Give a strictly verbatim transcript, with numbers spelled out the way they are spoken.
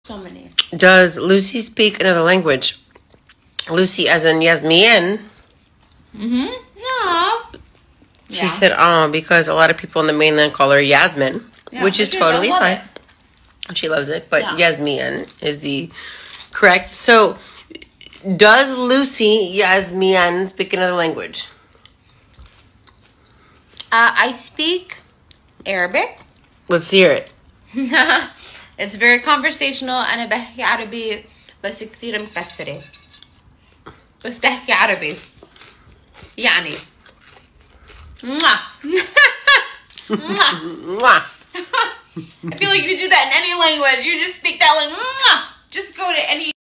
So many. Does Lucy speak another language? Lucy as in Yasmine. Mm-hmm. No. She Yeah. said, oh, because a lot of people in the mainland call her Yasmin, Yeah, which is which is- totally I love fine. She loves it, but Yeah. Yasmine is the correct. So, does Lucy Yasmine speak another language? Uh, I speak Arabic. Let's hear it. It's very conversational. أنا بحكي عربي بس كثير مكسرة. بس بحكي عربي. يعني. Mwah. Mwah. Mwah. I feel like you do that in any language. You just speak that like, Mwah. Just go to any